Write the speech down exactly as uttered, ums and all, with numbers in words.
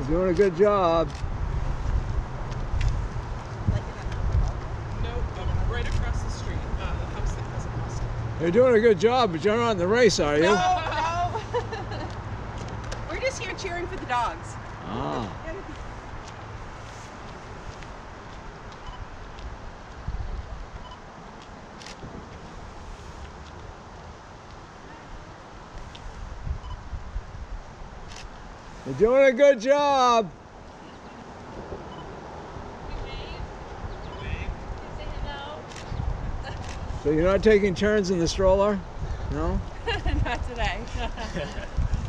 You're doing a good job. Nope, I'm right across the street. Uh, the house that has a Mustang. You're doing a good job, but you're not in the race, are you? No, no. We're just here cheering for the dogs. Ah. You're doing a good job. So you're not taking turns in the stroller? No? Not today.